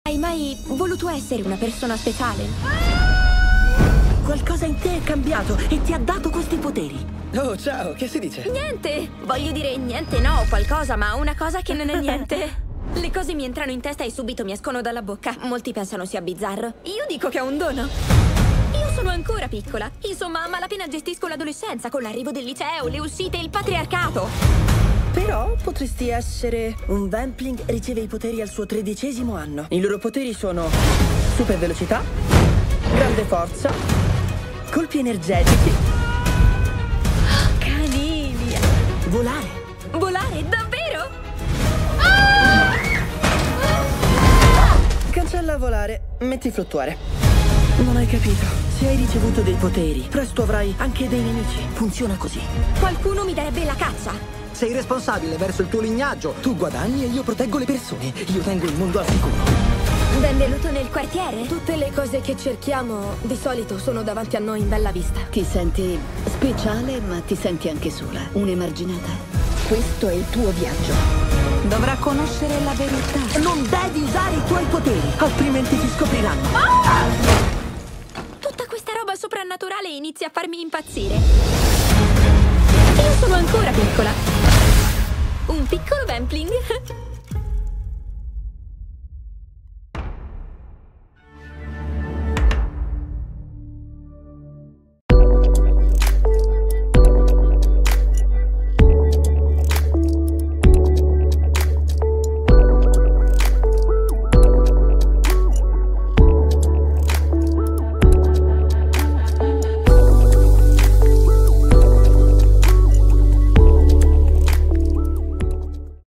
Hai mai voluto essere una persona speciale? Qualcosa in te è cambiato e ti ha dato questi poteri. Oh, ciao, che si dice? Niente! Voglio dire niente, no, qualcosa, ma una cosa che non è niente. Le cose mi entrano in testa e subito mi escono dalla bocca. Molti pensano sia bizzarro. Io dico che è un dono. Io sono ancora piccola. Insomma, a malapena gestisco l'adolescenza con l'arrivo del liceo, le uscite e il patriarcato. Però potresti essere... Un Vampling riceve i poteri al suo 13° anno. I loro poteri sono super velocità, grande forza, colpi energetici, Canilia. volare. Volare, davvero? Cancella volare, metti fluttuare. Non hai capito. Se hai ricevuto dei poteri, presto avrai anche dei nemici. Funziona così. Qualcuno mi darebbe la caccia. Sei responsabile verso il tuo lignaggio. Tu guadagni e io proteggo le persone. Io tengo il mondo al sicuro. Benvenuto nel quartiere. Tutte le cose che cerchiamo di solito sono davanti a noi in bella vista. Ti senti speciale, ma ti senti anche sola. Un'emarginata. Questo è il tuo viaggio. Dovrà conoscere la verità. Non devi usare i tuoi poteri, altrimenti ti scopriranno. Tutta questa roba soprannaturale inizia a farmi impazzire. Io sono ancora piccola. Un piccolo Vampling.